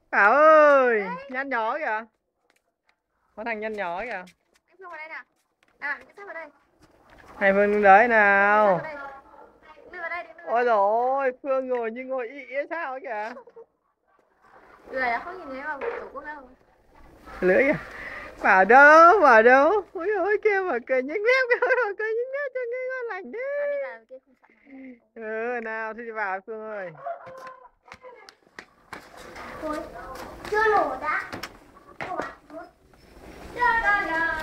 Bảo ơi, nhăn nhỏ kìa. Có thằng nhăn nhỏ kìa. Cái Phương vào đây nào. À, cái Phương vào đây. Hai Phương đứng đấy Phương nào. vào đây. Đưa vào đây, đưa vào Ôi đây. dồi ôi, Phương ngồi như ngồi ị ấy sao ấy kìa. Người đã không nhìn thấy vào tổ quốc đâu. Lưỡi kìa. Bảo đâu, bảo đâu. Ôi ôi kia mà cười nhếch mép kìa, mà cười nhếch mép cho nghe ngon lành thế. Bạn đi vào kia không sợ. Ừ, nào, thì vào Phương ơi. Chưa nổ đã. Chưa.